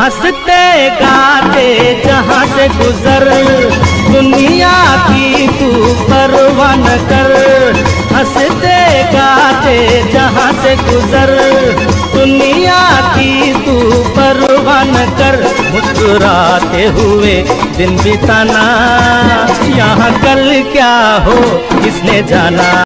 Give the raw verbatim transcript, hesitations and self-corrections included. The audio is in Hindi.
हंसते गाते जहाँ से गुजर, दुनिया की तू परवाह न कर। हंसते गाते जहाँ से गुजर, दुनिया की तू परवाह न कर। मुस्कुराते हुए दिन बिताना, यहाँ कल क्या हो किसने जाना।